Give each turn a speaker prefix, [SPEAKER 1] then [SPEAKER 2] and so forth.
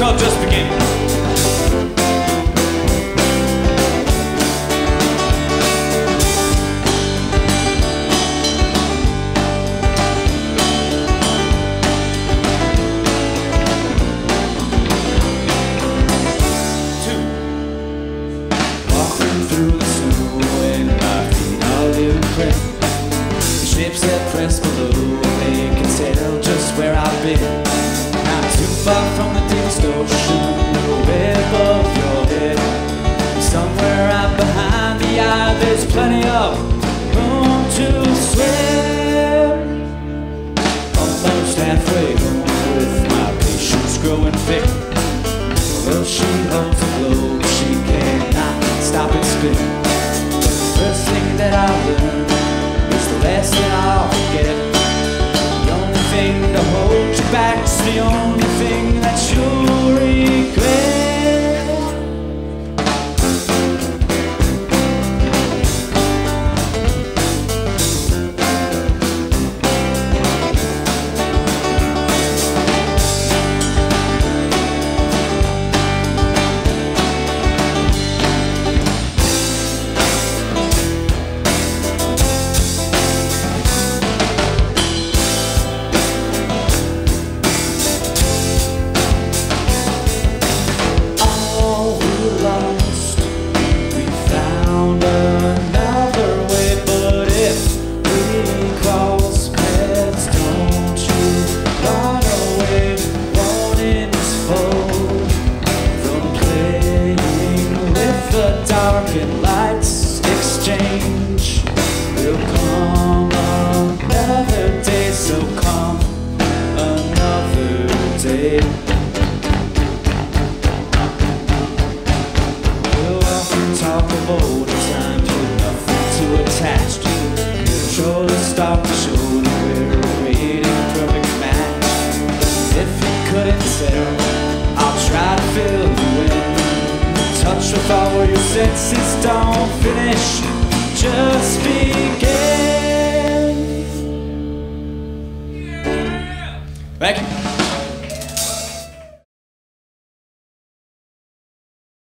[SPEAKER 1] called Just Begin.
[SPEAKER 2] Ships that press below, they can tell just where I've been. Not too far from the deepest ocean, way above your head. Somewhere out behind the eye, there's plenty of room to swim. Almost halfway home with my patience growing thick. Well, she holds the globe, she cannot stop it spinning. The first thing that I learned, less than I'll forget. The only thing to hold you back's the only thing that you'll regret. And lights exchange. Will come another day, so come another day. We'll often talk of older times with nothing to attach to. Shoulder stop to shoulder, we're creating a perfect match. If you couldn't tell, I'll try to fill you in. Touch with all your senses, don't finish. Just